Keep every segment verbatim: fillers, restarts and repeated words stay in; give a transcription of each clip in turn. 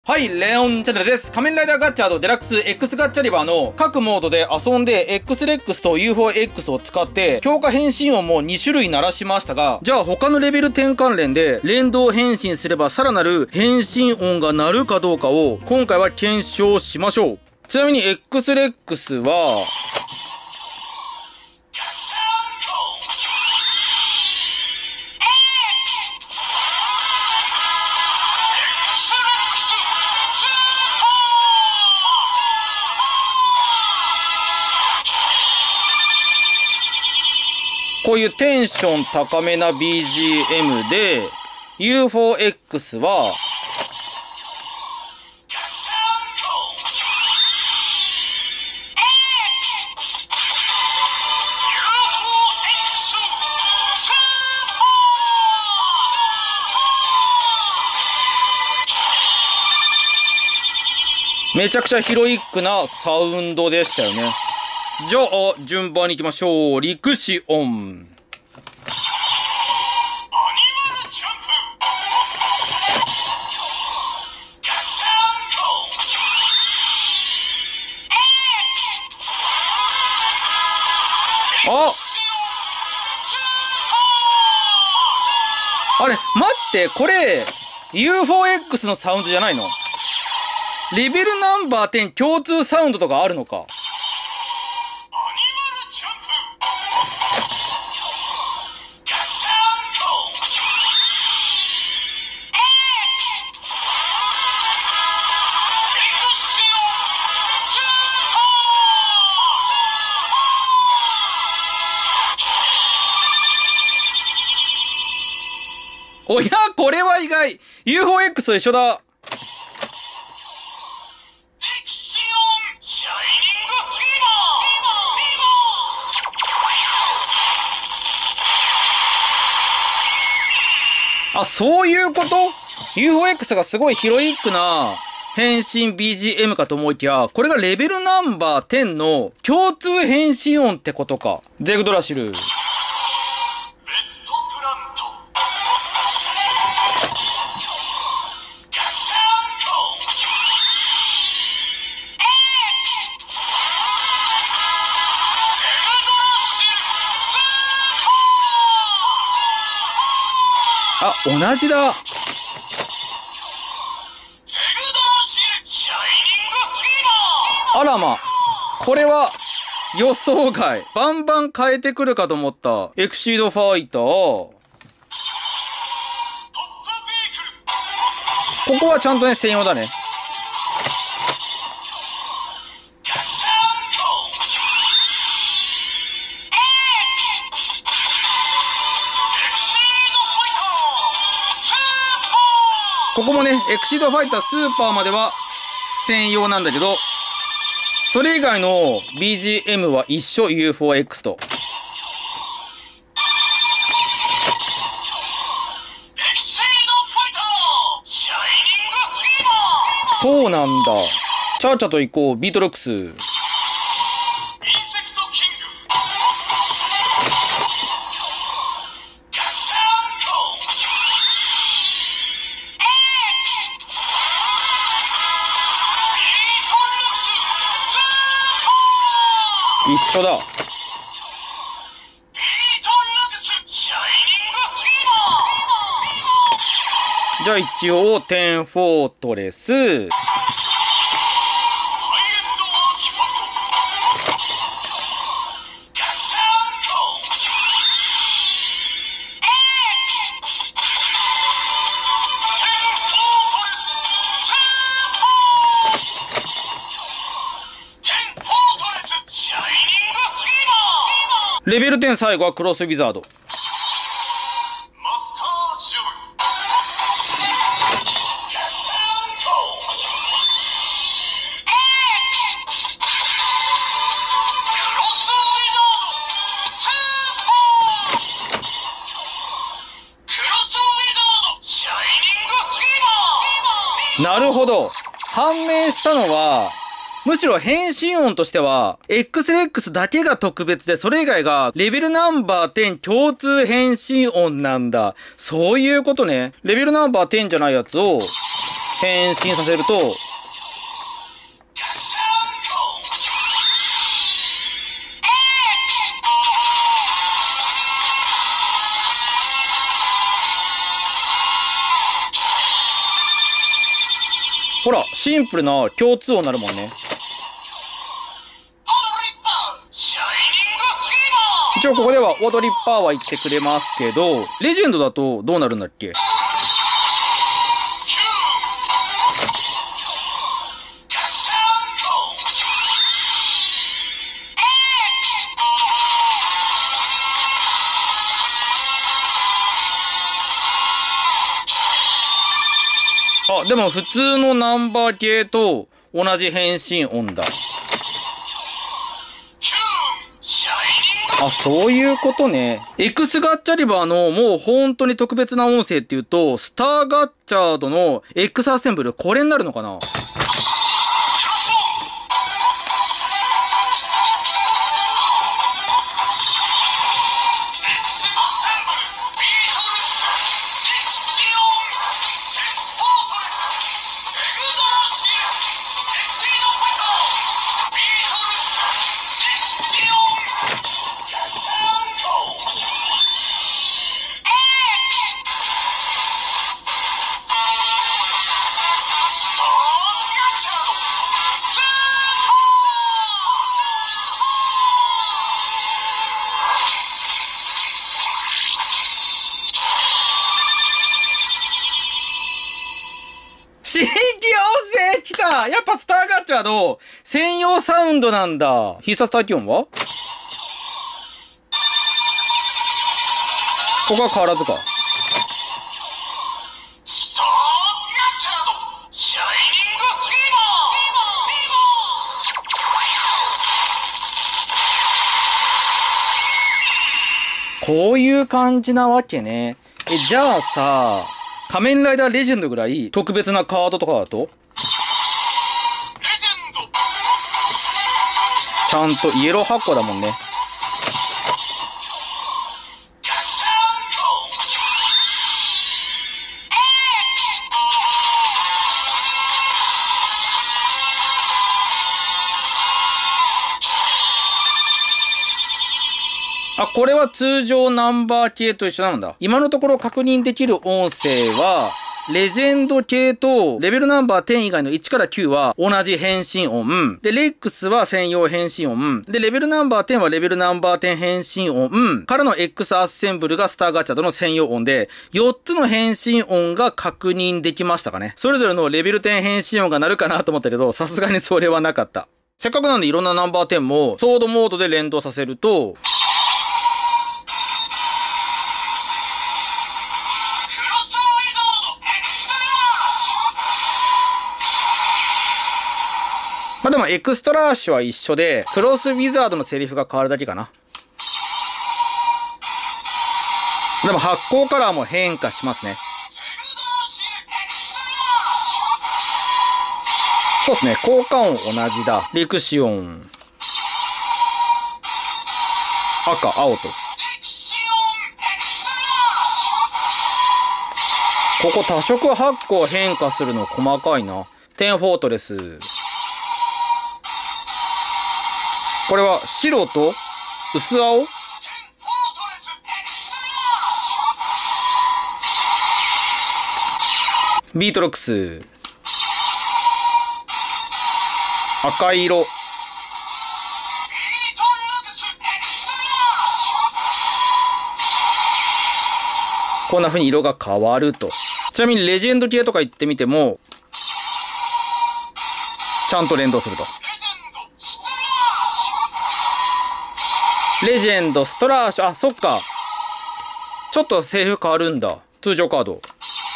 はい、レオンチャンネルです。仮面ライダーガッチャードデラックス X ガッチャリバーの各モードで遊んで X レックスと ユーフォーエックス を使って強化変身音もに種類鳴らしましたが、じゃあ他のレベル転換連で連動変身すればさらなる変身音が鳴るかどうかを今回は検証しましょう。ちなみに X レックスは、こういうテンション高めな ビージーエム で ユーフォーエックス はめちゃくちゃヒロイックなサウンドでしたよね。じゃあ順番に行きましょう。リクシオン。ああれ待って、これ ユーフォーエックス のサウンドじゃないの？レベルナンバーテン共通サウンドとかあるのか？おや、これは意外。 ユーフォーエックス と一緒だ。あ、そういうこと？ ユーフォーエックス がすごいヒロイックな変身 ビージーエム かと思いきや、これがレベルナンバーテンの共通変身音ってことか。ゼグドラシル。あ、同じだ。あらま、これは予想外。バンバン変えてくるかと思ったエクシードファイター。ここはちゃんとね、専用だね。ここもね、エクシードファイタースーパーまでは専用なんだけど、それ以外の ビージーエム は一緒、ユーフォーエックス と。そうなんだ。チャーチャと行こう、ビートロックス。一緒だ。じゃあ一応テンフォートレス。レベルテン最後はクロスウィザード。なるほど。判明したのは、むしろ変身音としては、X レックス だけが特別で、それ以外がレベルナンバーテン共通変身音なんだ。そういうことね。レベルナンバーテンじゃないやつを変身させると、ほら、シンプルな共通音になるもんね。一応ここではオードリッパーは言ってくれますけど、レジェンドだとどうなるんだっけ？あ、でも普通のナンバー系と同じ変身音だ。あ、そういうことね。X ガッチャリバーのもう本当に特別な音声っていうと、スターガッチャードの X アッセンブル、これになるのかな？新規音声来た！やっぱスターガッチャード専用サウンドなんだ。必殺待機音はここは変わらずか。こういう感じなわけね。え、じゃあさ、仮面ライダーレジェンドぐらい特別なカードとかだとちゃんとイエロー発光だもんね。あ、これは通常ナンバー系と一緒なんだ。今のところ確認できる音声は、レジェンド系とレベルナンバーじゅう以外のいちからきゅうは同じ変身音。で、レックスは専用変身音。で、レベルナンバーじゅうはレベルナンバーじゅう変身音。からの X アッセンブルがスターガチャドの専用音で、よっつの変身音が確認できましたかね。それぞれのレベルじゅう変身音が鳴るかなと思ったけど、さすがにそれはなかった。せっかくなんでいろんなナンバーじゅうもソードモードで連動させると、まあでもエクストラッシュは一緒で、クロスウィザードのセリフが変わるだけかな。でも発光カラーも変化しますね。そうですね。効果音同じだ。リクシオン。赤、青と。ここ多色発光変化するの細かいな。テンフォートレス。これは白と薄青？ビートロックス。赤色。こんな風に色が変わると。ちなみにレジェンド系とか言ってみても、ちゃんと連動すると。レジェンド、ストラッシュ、あ、そっか。ちょっとセリフ変わるんだ。通常カード。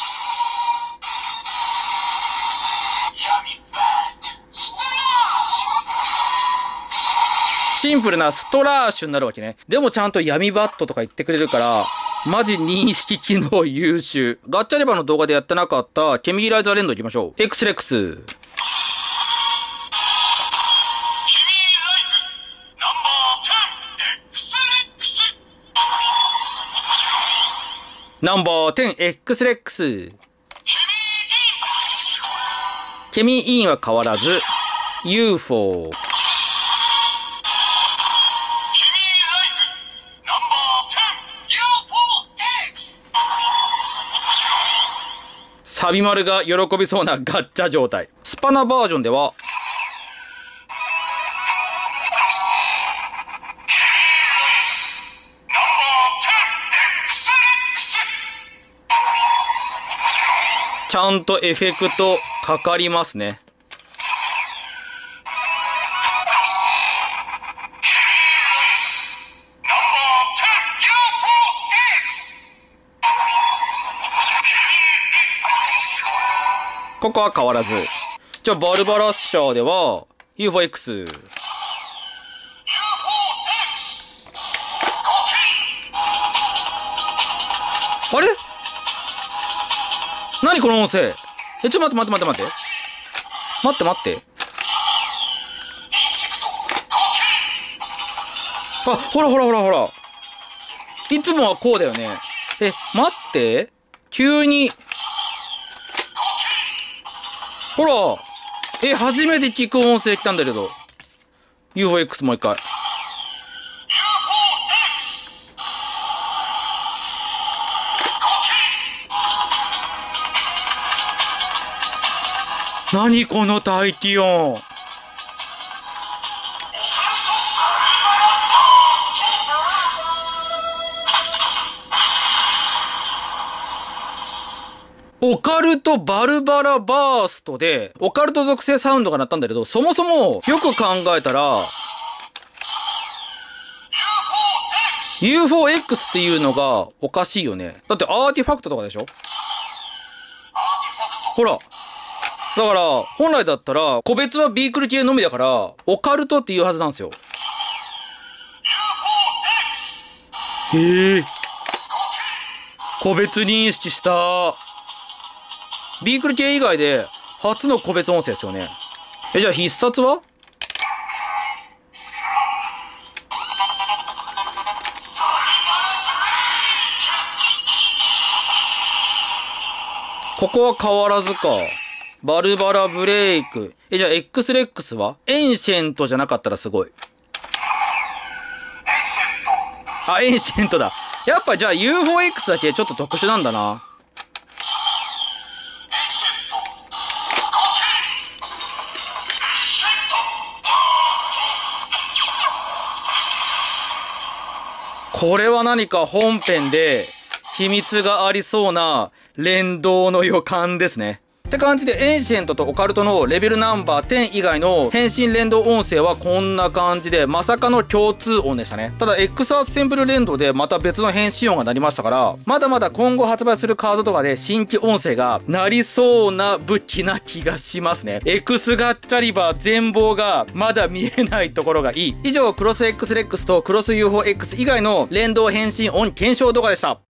シンプルなストラッシュになるわけね。でもちゃんと闇バットとか言ってくれるから、マジ認識機能優秀。ガッチャレバーの動画でやってなかったケミーライザー連動行きましょう。X レックス。ナンバーじゅう X レックス。 ケミインは変わらず、ユーフォー。サビマルが喜びそうなガッチャ状態。スパナバージョンでは、ちゃんとエフェクトかかりますね。ここは変わらず。じゃあ、バルバラッシャーでは、ユーフォーエックス。あれ何この音声。え、ちょ、待って待って待って待って。待って待って。あ、ほらほらほらほら。いつもはこうだよね。え、待って。急に。ほら。え、初めて聞く音声来たんだけど。ユーフォーエックス もう一回。何この大気音。オカルトバルバラバーストで、オカルト属性サウンドが鳴ったんだけど、そもそもよく考えたら、ユーフォーエックス っていうのがおかしいよね。だってアーティファクトとかでしょ？ほら。だから、本来だったら、個別はビークル系のみだから、オカルトっていうはずなんですよ。へえ。個別認識した。ビークル系以外で、初の個別音声ですよね。え、じゃあ必殺は？ここは変わらずか。バルバラブレイク。え、じゃあ X レックスは？エンシェントじゃなかったらすごい。あ、エンシェントだ。やっぱじゃあ ユーフォーエックス だけちょっと特殊なんだな。これは何か本編で秘密がありそうな連動の予感ですね。って感じで、エンシェントとオカルトのレベルナンバーじゅう以外の変身連動音声はこんな感じで、まさかの共通音でしたね。ただ、X アーツセンプル連動でまた別の変身音が鳴りましたから、まだまだ今後発売するカードとかで新規音声が鳴りそうな武器な気がしますね。X ガッチャリバー全貌がまだ見えないところがいい。以上、クロス X レックスとクロス ユーフォーエックス 以外の連動変身音検証動画でした。